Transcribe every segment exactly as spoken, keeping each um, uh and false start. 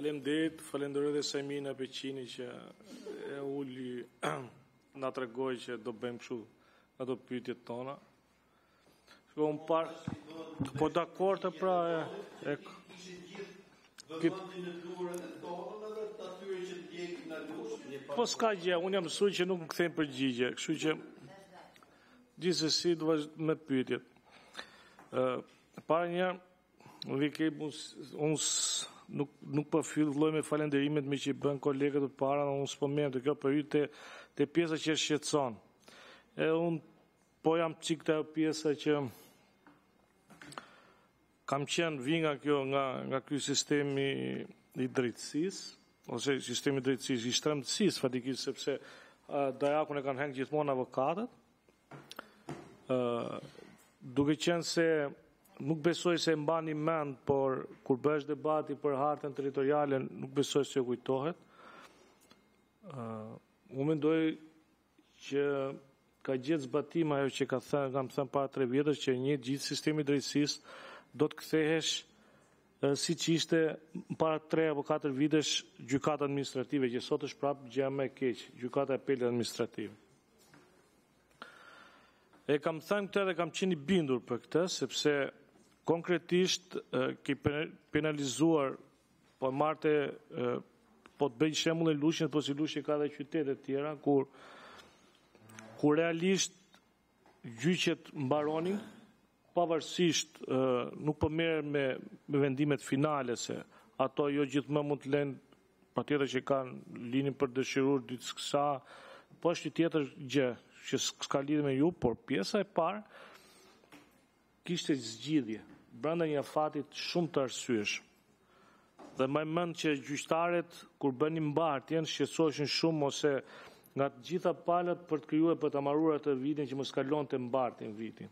Faleminderit, falenderoj dhe Sajmina Beqini që e uli na tregoi që do bëjmë kështu ato pyetjet tona. Shko un par po dakord të pra e, e po s'ka gjë, unë jam mësuar që nuk më kthejnë përgjigje, kështu që gjithsesi do vazhdoj me pyetjet. Ë para një Vike, unë nuk, nuk po filloj me falenderimet me që i bën kolegët të para, unë s'po mend të kjo për ju të, të pjesa që shqetëson. E unë po jam çik të pjesa që kam qenë vi nga kjo, nga, nga ky sistemi i drejtësisë, ose sistemi i drejtësisë, i shtremtësisë fatikisht, sepse uh, dajakun e kanë hengë gjithmonë avokatët, uh, duke qenë se nuk besoj se mbani mend, por kur bësh debati për hartën territoriale, nuk besoj se kujtohet. Uh, unë mendoj që ka gjetë zbatim ajo që ka thënë, kam thënë para tre vjetësh, që një gjithë sistemi i drejtësisë do të kthehesh uh, siç ishte para tre apo katër vitesh gjykata administrative, që sot është prapë gjë më e keq, gjykata e apelit administrativ. E kam thënë këtë dhe kam qenë i bindur për këtë, sepse konkretisht ki penalizuar, po marte, po të bëj shembull e Lushnjës, po si Lushnjë ka dhe qytete të tjera, kur, kur realisht gjyqet mbaronin, pavarësisht nuk po merren me, me vendimet finale, se ato jo gjithmonë mund të lënë, patjetër që kanë linin për dëshiruar diçka, po është një tjetër gjë që s'ka lidhje me ju, por pjesa e parë kishte zgjidhje brenda një afatit shumë të arsyeshëm. Dhe më mend që gjyqtarët kur bënin mbartjen shqetësoheshin shumë ose nga të gjitha palët për të krijuar për të marruar atë vitin që mos kalonte mbartjen vitin.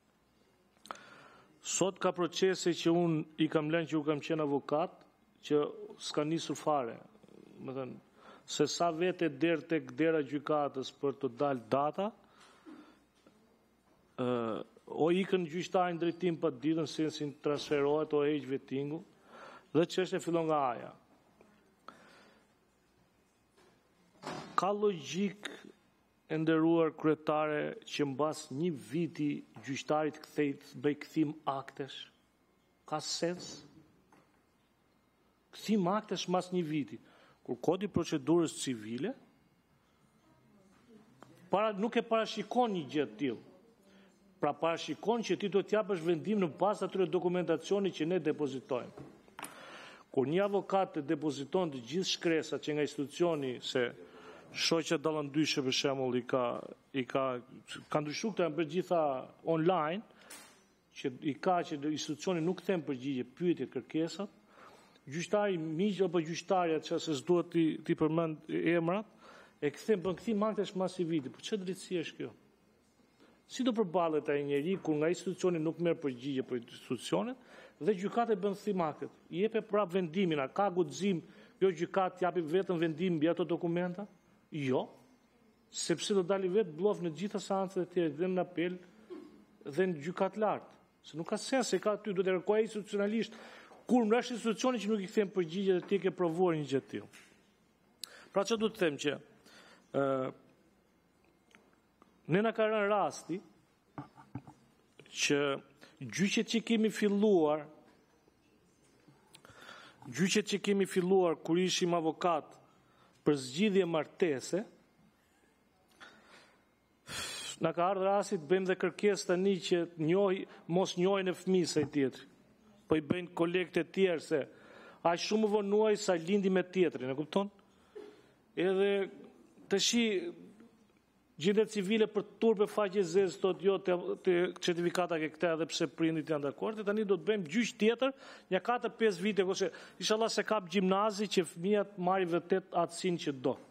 Sot ka procese që unë i kam lënë që u kam qenë avokat, që s'ka nisur fare. Më thënë, se sa vete der tek dera gjykatës për të dalë data, uh, o ikën gjyqtarin drejtim pa ditën sensin transferohet o heq vettingu, dhe çështja fillon nga aja. Ka logjik e nderuar kryetare që mbas një viti gjyqtarit kthejt bëj kthim aktesh? Ka sens? Kthim aktesh mbas një viti, kur kodi i procedurës civile para, nuk e parashikon një gjë të tillë. Pra parashikon që ti do të japësh vendim në bazë atyre dokumentacioni që ne depozitojmë. Kur një avokat të depoziton të gjithë shkresat që nga institucioni, se shoqja dallandyshe për shembull i ka i ka ka ndryshuar këto janë për gjitha online, që i ka që institucioni nuk them përgjigje pyetjet, kërkesat, gjyqtari miq apo gjyqtarja që se s'duhet ti ti përmend emrat, e kthem bën kthim aktesh mas i viti. Po ç'e drejtësi është kjo? Si do përballet ai njeri kur nga institucioni nuk merr përgjigje për institucionet dhe gjykata bën kthim aktet? I jep prap vendimin, a ka guxim jo gjykat japi vetëm vendim mbi ato dokumenta? Jo, sepse do dali vetë bllok në gjitha seancët e tjera, dhe në apel dhe në gjykat lartë. Se nuk ka sens se ka ty do të kërkoj institucionalisht kur mbrash institucioni që nuk i kthen përgjigje dhe ti ke provuar një gjë të tillë. Pra çfarë do të them që ë uh, ne na ka rënë rasti që gjyqet që kemi filluar, gjyqet që kemi filluar kur ishim avokat për zgjidhje martese, na ka ardhur rasti të bëjmë dhe kërkesë tani që njohi, mos njohin e fëmijë së tjetrit. Po i bëjnë kolegët e tjerë se aq shumë vonuaj sa lindi me tjetrin, e kupton? Edhe tashi gjendje civile për turpe faqe zezë thot jo të, të certifikata ke këta edhe pse prindit janë dakord, tani do të bëjmë gjyq tjetër, një katër pesë vite ose inshallah se kap gjimnazi që fëmijët marrin vërtet atësinë që do.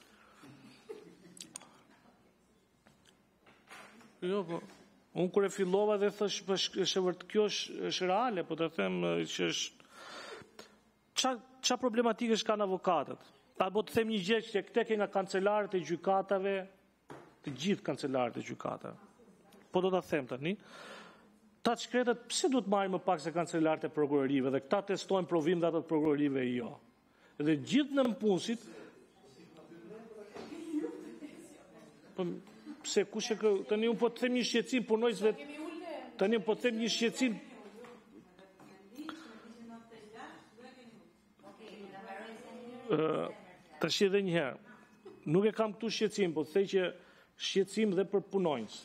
Jo, po. Unë kur e fillova dhe thash është vërtet kjo është, është reale, po të them që është ça ça problematikë kanë avokatët. Apo të them një gjë që këte ke nga kancelarët e gjykatave, të gjithë kancelarët e gjykatave. Po do ta them tani. Ta shkretët pse duhet marrin më pak se kancelarët e prokurorive dhe këta testojnë provim dhe ato të prokurorive jo. Dhe gjithë në punësit, pse kush e kë, tani unë po të them një shqetësim punojësve, tani unë po të them një shqetësim. Uh, tash edhe një herë, nuk e kam këtu shqetësim, po të thej që shqetësim dhe për punonjës.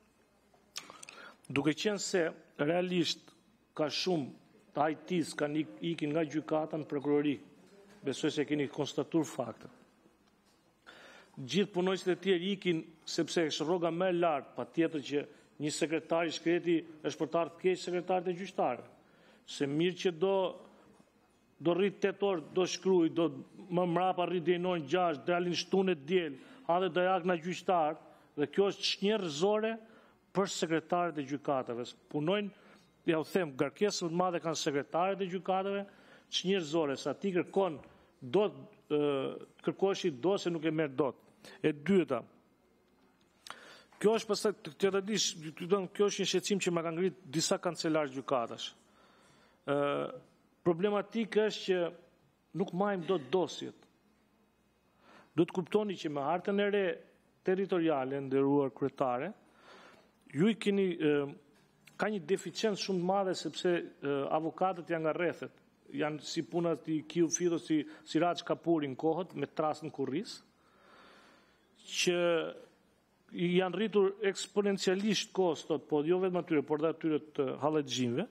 Duke qenë se realisht ka shumë të I T-s kanë ikin nga gjykata në prokurori, besoj se keni konstatuar faktin. Gjithë punojësit e tjerë ikin sepse është rroga më e lartë, patjetër që një sekretar i shkreti është për të ardhur keq sekretarit e gjyqtarëve. Se mirë që do do rrit tetë orë, do shkruaj, do më mrapa rrit deri në orën gjashtë, dalin shtunë diel, ha dhe dajak nga gjyqtar, dhe kjo është çnjerëzore për sekretarët e gjykatave. Punojnë, ja u them, garkesën më të madhe kanë sekretarët e gjykatave, çnjerëzore, sa ti kërkon do kërkosh i do se nuk e merr dot. E dyta, kjo është pastaj të të dish, kjo është një shqetësim që më ka ngrit disa kancelarë gjykatash. Ë Problematika është që nuk majmë do të dosjet. Do të kuptoni që me hartën e re territoriale, nderuar kryetare, ju i keni, eh, ka një deficiencë shumë të madhe sepse eh, avokatët janë nga rrethet. Janë si punat i Kiu Fido, si, si Raç Kapuri në kohët, me tras në kurris, që janë rritur eksponencialisht kostot, po jo vetëm atyre, por dhe atyre të hallexhinëve,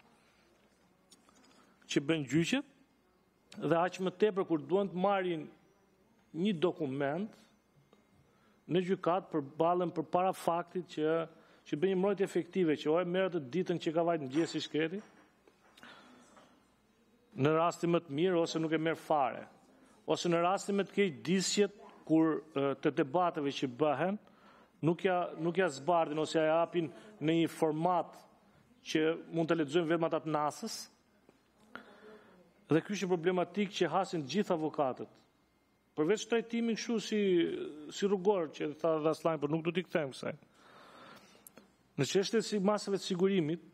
që bën gjyqet, dhe aq më tepër kur duan të marrin një dokument në gjykat përballen përpara faktit që që bën një mbrojtje efektive, që o e merret të ditën që ka vajt mëngjesi shkreti, në rastin më të mirë ose nuk e merr fare, ose në rastin më të keq disjet kur të debateve që bëhen nuk ja nuk ja zbardhin ose ja japin në një format që mund të lexojmë vetëm ata të nasës. Dhe ky është një problematik që hasin gjithë avokatët. Përveç trajtimin kështu si si rrugor që tha Vaslajn, por nuk do t'i kthem kësaj. Në çështjet si masave të sigurimit,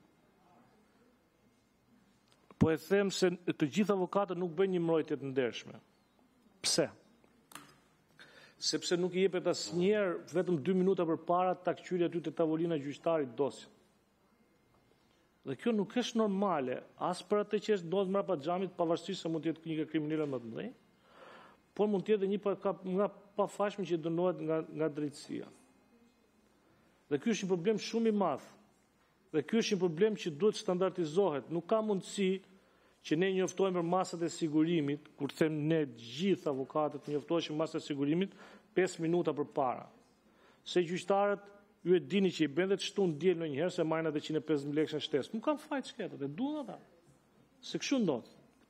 po e them se të gjithë avokatët nuk bëjnë një mbrojtje të ndershme. Pse? Sepse nuk i jepet asnjëherë vetëm dy minuta përpara ta kqyri aty te tavolina e gjyqtarit dosjen. Dhe kjo nuk është normale, as për atë që është ndodhur mbrapa xhamit, pavarësisht se mund të jetë një kriminal më të mëdhenj, por mund të jetë një pa, nga pafashme që dënohet nga nga drejtësia. Dhe ky është një problem shumë i madh. Dhe ky është një problem që duhet standardizohet. Nuk ka mundësi që ne njoftojmë për masat e sigurimit, kur them ne gjithë avokatët njoftoheshin masat e sigurimit pesë minuta përpara. Se gjyqtarët ju e dini që i bën dhe të shtunë diel në njëherë se marrin atë njëqind e pesëdhjetë mijë lekë në shtesë. Nuk kanë fajt shkretët, e duan ata. Se kështu ndodh.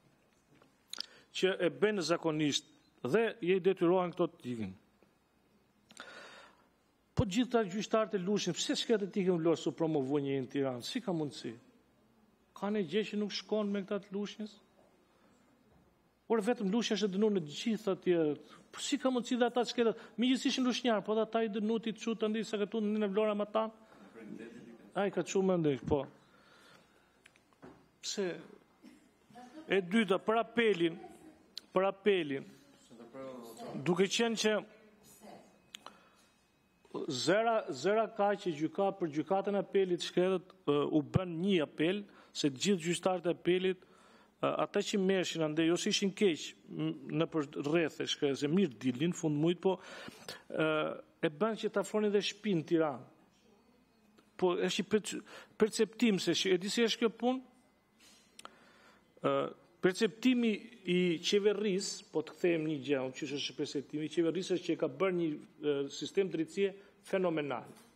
Që e bën zakonisht dhe je i detyrohen këto të ikin. Po gjithë ta gjyqtarët e lushin, pse shkretët ikën vlorë su promovu një në Tiranë? Si ka mundësi? Ka një gjë që nuk shkon me këta të lushnjës? Por vetëm lushja është dënuar në gjithë atje. Si ka mundësi dhe ata shkretët? Megjithësisht nlushnjar, po ata i dënuti të çut ndi sa këtu në vlora më tan. Ai ka çu më ndej, po. Pse? E dyta, për apelin, për apelin. Duke qenë që zera zera ka që gjyka për gjykatën e apelit shkretët uh, u bën një apel, se gjithë gjyqtarët e apelit ata që mershin andej ose ishin keq në për rrethe shkretës, se mirë dilin fund mujt, po e bën që ta afronin dhe shtëpi në Tiranë. Po është një perceptim se e di si është kjo punë. Perceptimi i qeverisë, po të kthejmë një gjë, që është perceptimi i qeverisë që ka bërë një sistem drejtësie fenomenal.